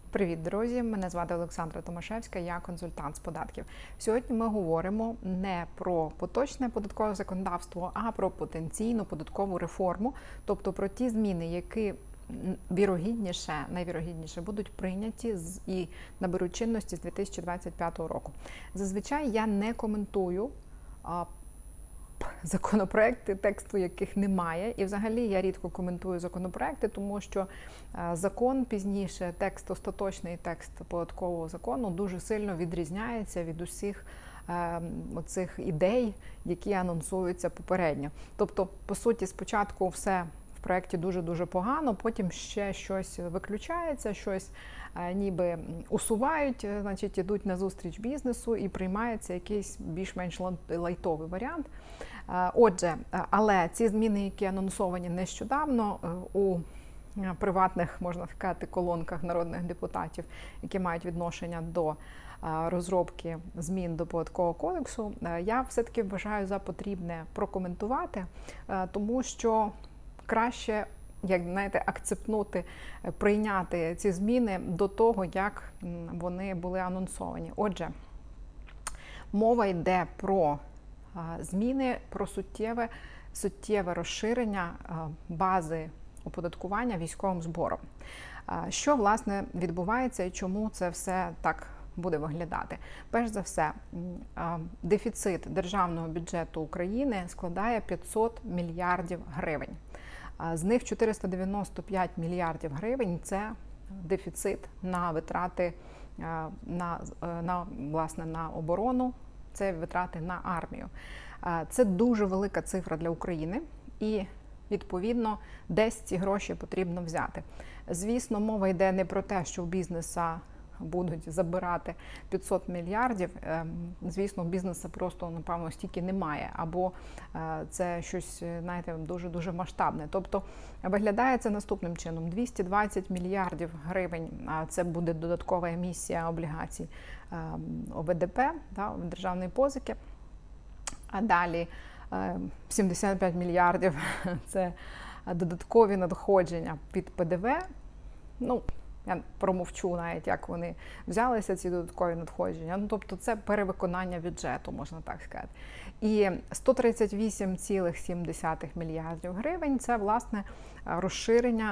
Привіт, друзі! Мене звати Олександра Томашевська, я консультант з податків. Сьогодні ми говоримо не про поточне податкове законодавство, а про потенційну податкову реформу, тобто про ті зміни, які найвірогідніше будуть прийняті і наберуть чинності з 2025 року. Зазвичай я не коментую законопроекти, тексту яких немає. І взагалі я рідко коментую законопроекти, тому що закон пізніше, остаточний текст податкового закону дуже сильно відрізняється від усіх оцих ідей, які анонсуються попередньо. Тобто, по суті, спочатку все в проєкті дуже-дуже погано, потім ще щось виключається, щось ніби усувають, значить, ідуть на зустріч бізнесу і приймається якийсь більш-менш лайтовий варіант. Отже, але ці зміни, які анонсовані нещодавно у приватних, можна сказати, колонках народних депутатів, які мають відношення до розробки змін до Податкового кодексу, я все-таки вважаю за потрібне прокоментувати, тому що краще, акцептнути, прийняти ці зміни до того, як вони були анонсовані. Отже, мова йде про зміни, про суттєве розширення бази оподаткування військовим збором. Що, власне, відбувається і чому це все так буде виглядати? Перш за все, дефіцит державного бюджету України складає 500 мільярдів гривень. З них 495 мільярдів гривень – це дефіцит на витрати на оборону, це витрати на армію. Це дуже велика цифра для України і, відповідно, десь ці гроші потрібно взяти. Звісно, мова йде не про те, що в бізнеса будуть забирати 500 мільярдів. Звісно, у бізнесу просто, напевно, стільки немає. Або це щось, дуже-дуже масштабне. Тобто, виглядає це наступним чином. 220 мільярдів гривень – це буде додаткова емісія облігацій ОВДП, державної позики. А далі 75 мільярдів – це додаткові надходження від ПДВ. Я промовчу навіть, як вони взялися, ці додаткові надходження. Тобто це перевиконання бюджету, можна так сказати. І 138,7 мільярдів гривень – це, власне, розширення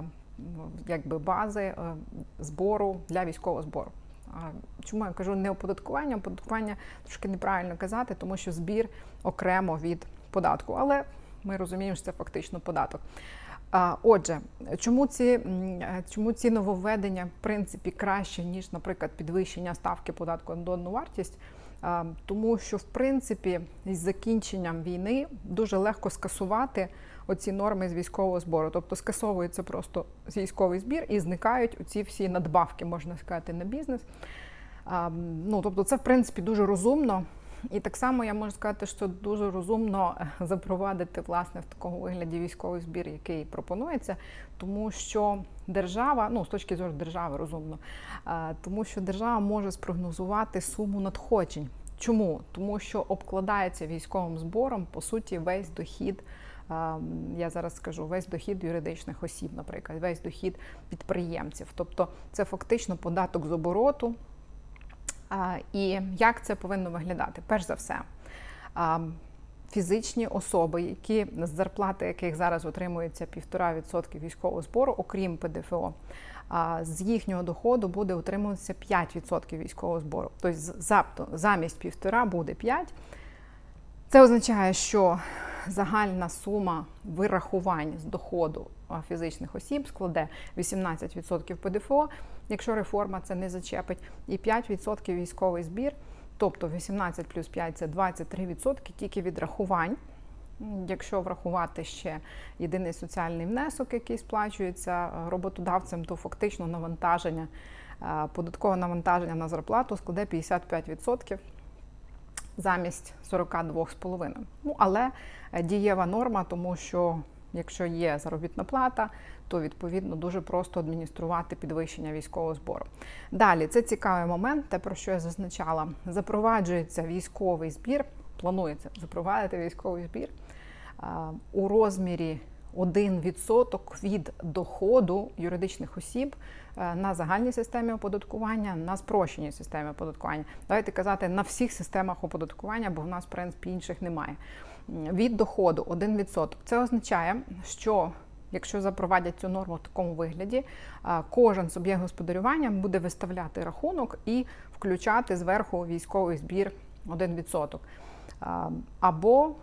бази збору для військового збору. Чому я кажу не оподаткування? Оподаткування трошки неправильно казати, тому що збір окремо від податку. Але ми розуміємо, що це фактично податок. Отже, чому ці нововведення, в принципі, краще, ніж, наприклад, підвищення ставки податку на додану вартість? Тому що, в принципі, із закінченням війни дуже легко скасувати оці норми з військового збору. Тобто скасовується просто військовий збір і зникають оці всі надбавки, можна сказати, на бізнес. Тобто це, в принципі, дуже розумно. І так само я можу сказати, що дуже розумно запровадити, власне, в такому вигляді військовий збір, який пропонується, тому що держава, з точки зору держави розумно, тому що держава може спрогнозувати суму надходжень. Чому? Тому що обкладається військовим збором, по суті, весь дохід, я зараз скажу, весь дохід юридичних осіб, наприклад, весь дохід підприємців. Тобто це фактично податок з обороту. І як це повинно виглядати? Перш за все, фізичні особи, з зарплати яких зараз отримується 1,5% військового збору, окрім ПДФО, з їхнього доходу буде отримуватися 5% військового збору. Тобто замість 1,5 буде 5. Це означає, що загальна сума вирахувань з доходу фізичних осіб складе 18% ПДФО, якщо реформа це не зачепить, і 5% військовий збір, тобто 18 плюс 5 – це 23% тільки від рахувань. Якщо врахувати ще єдиний соціальний внесок, який сплачується роботодавцем, то фактично податкове навантаження на зарплату складе 55%. Замість 42,5. Але дієва норма, тому що якщо є заробітна плата, то, відповідно, дуже просто адмініструвати підвищення військового збору. Далі, це цікавий момент, те, про що я зазначала. Запроваджується військовий збір, планується запровадити військовий збір у розмірі 1% від доходу юридичних осіб на загальній системі оподаткування, на спрощеній системі оподаткування. Давайте казати на всіх системах оподаткування, бо в нас, в принципі, інших немає. Від доходу 1%. Це означає, що якщо запровадять цю норму в такому вигляді, кожен суб'єкт господарювання буде виставляти рахунок і включати зверху військовий збір 1%. Або,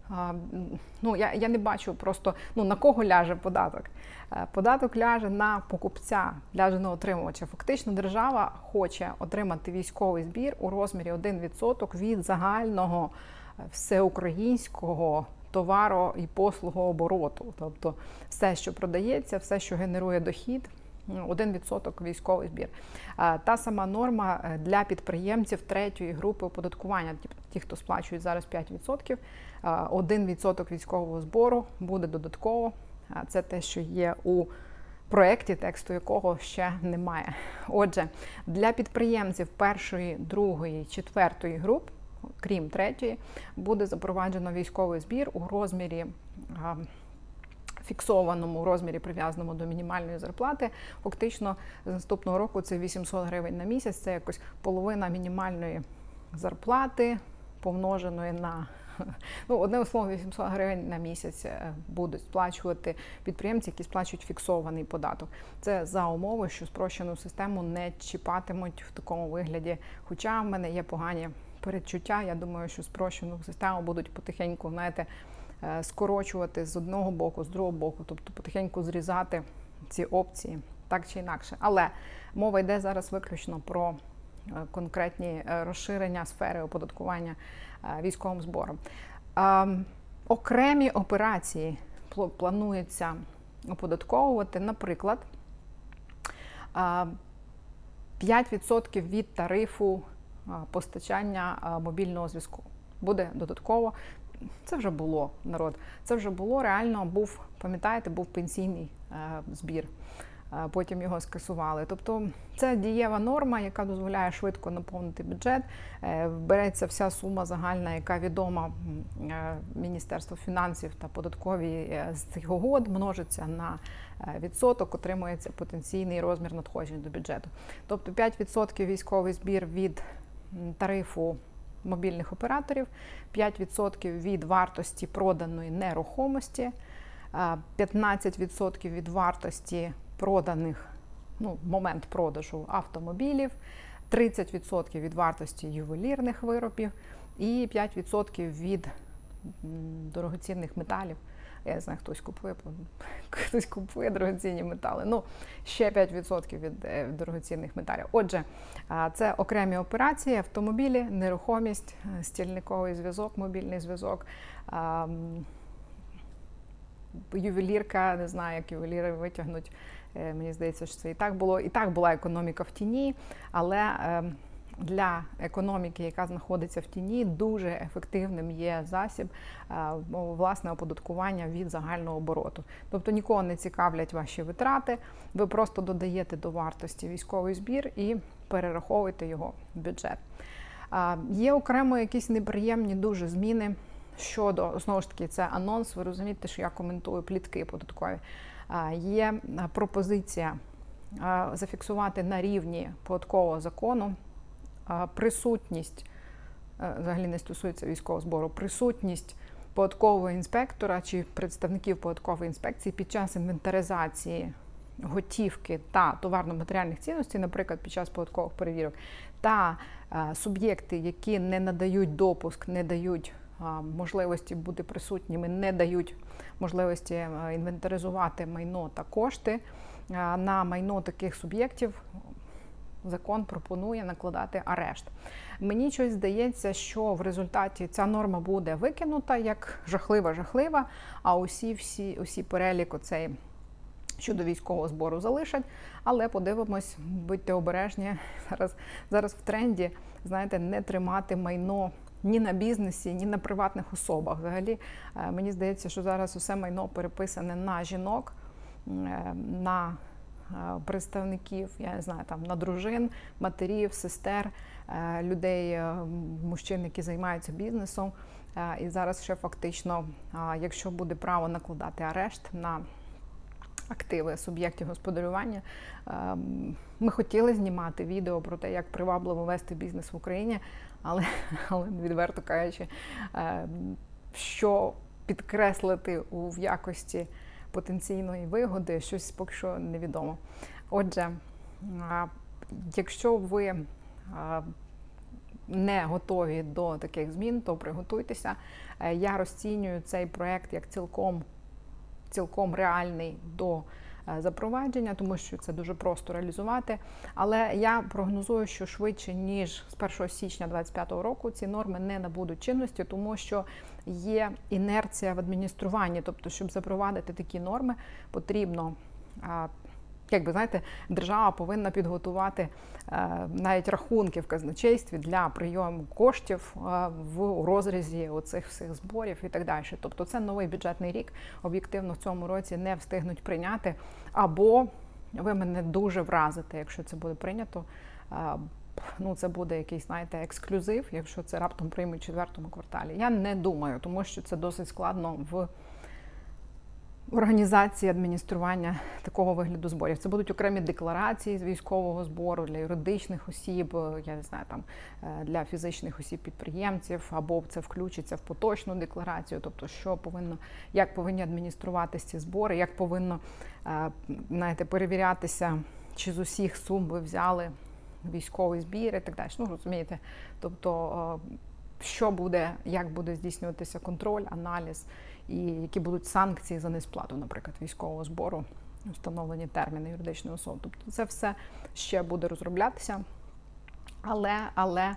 я не бачу просто, на кого ляже податок. Податок ляже на покупця, ляже на отримувача. Фактично держава хоче отримати військовий збір у розмірі 1% від загального всеукраїнського товару і послугообороту. Тобто все, що продається, все, що генерує дохід, 1% військовий збір. Та сама норма для підприємців третьої групи оподаткування. Ті, хто сплачують зараз 5%, 1% військового збору буде додатково. Це те, що є у проєкті, тексту якого ще немає. Отже, для підприємців першої, другої, четвертої груп, крім третьої, буде запроваджено військовий збір у розмірі фіксованому, розмірі прив'язаному до мінімальної зарплати. Фактично, з наступного року це 800 гривень на місяць, це якось половина мінімальної зарплати, помноженої на, одним словом, 800 гривень на місяць будуть сплачувати підприємці, які сплачують фіксований податок. Це за умови, що спрощену систему не чіпатимуть в такому вигляді. Хоча в мене є погані передчуття, я думаю, що спрощену систему будуть потихеньку, скорочувати з одного боку, з другого боку, тобто потихеньку зрізати ці опції, так чи інакше. Але мова йде зараз виключно про конкретні розширення сфери оподаткування військовим збором. Окремі операції планується оподатковувати, наприклад, 5% від тарифу постачання мобільного зв'язку. Буде додатково. Це вже було, народ. Це вже було, реально був, пам'ятаєте, був пенсійний збір. Потім його скасували. Тобто це дієва норма, яка дозволяє швидко наповнити бюджет. Береться вся сума загальна, яка відома Міністерству фінансів та податковій з цих угод, множиться на відсоток, отримується потенційний розмір надходжень до бюджету. Тобто 5% військовий збір від тарифу мобільних операторів, 5% від вартості проданої нерухомості, 15% від вартості проданих, момент продажу автомобілів, 30% від вартості ювелірних виробів і 5% від дорогоцінних металів. Я не знаю, хтось купує дорогоцінні метали. Ще 5% від дорогоцінних металів. Отже, це окремі операції, автомобілі, нерухомість, стільниковий зв'язок, мобільний зв'язок, ювелірка, не знаю, як ювеліри витягнуть. Мені здається, що це і так була економіка в тіні, але для економіки, яка знаходиться в тіні, дуже ефективним є засіб, власне, оподаткування від загального обороту. Тобто нікого не цікавлять ваші витрати, ви просто додаєте до вартості військовий збір і перераховуєте його в бюджет. Є окремо якісь неприємні дуже зміни щодо, знову ж таки, це анонс, ви розумієте, що я коментую плітки податкові. Є пропозиція зафіксувати на рівні податкового закону присутність, взагалі не стосується військового збору, присутність податкового інспектора чи представників податкової інспекції під час інвентаризації готівки та товарно-матеріальних цінностей, наприклад, під час податкових перевірок, та суб'єкти, які не надають допуск, не дають можливості бути присутніми, не дають можливості інвентаризувати майно та кошти, на майно таких суб'єктів закон пропонує накладати арешт. Мені щось здається, що в результаті ця норма буде викинута як жахлива, а усі перелік оцей щодо військового збору залишать. Але подивимось, будьте обережні. Зараз в тренді, знаєте, не тримати майно ні на бізнесі, ні на приватних особах. Взагалі, мені здається, що зараз усе майно переписане на жінок, на представників, я не знаю, на дружин, матерів, сестер, людей, мужчин, які займаються бізнесом. І зараз ще фактично, якщо буде право накладати арешт на активи суб'єктів господарювання, ми хотіли знімати відео про те, як привабливо вести бізнес в Україні, але відверто кажучи, що підкреслити в якості потенційної вигоди, щось поки що невідомо. Отже, якщо ви не готові до таких змін, то приготуйтеся. Я розцінюю цей проект як цілком реальний до запровадження, тому що це дуже просто реалізувати. Але я прогнозую, що швидше, ніж з 1 січня 2025 року ці норми не набудуть чинності, тому що є інерція в адмініструванні. Тобто, щоб запровадити такі норми, потрібно, держава повинна підготувати навіть рахунки в казначействі для прийому коштів в розрізі оцих всіх зборів і так далі. Тобто це новий бюджетний рік, об'єктивно в цьому році не встигнуть прийняти, або ви мене дуже вразите, якщо це буде прийнято. Це буде якийсь, ексклюзив, якщо це раптом приймуть в 4-му кварталі. Я не думаю, тому що це досить складно в організації адміністрування такого вигляду зборів. Це будуть окремі декларації з військового збору для юридичних осіб, для фізичних осіб-підприємців, або це включиться в поточну декларацію, тобто як повинні адмініструватися ці збори, як повинно, перевірятися, чи з усіх сум ви взяли військовий збір і так далі. Розумієте, тобто що буде, як буде здійснюватися контроль, аналіз, і які будуть санкції за несплату, наприклад, військового збору, встановлені терміни юридичної особи. Тобто це все ще буде розроблятися. Але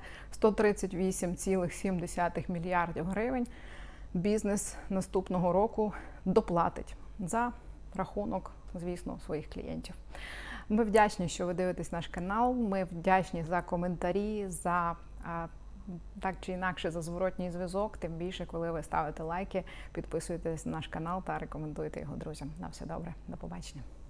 138,7 мільярдів гривень бізнес наступного року доплатить за рахунок, звісно, своїх клієнтів. Ми вдячні, що ви дивитесь наш канал, ми вдячні за коментарі, за так чи інакше за зворотній зв'язок, тим більше, коли ви ставите лайки, підписуєтесь на наш канал та рекомендуєте його друзям. На все добре, до побачення.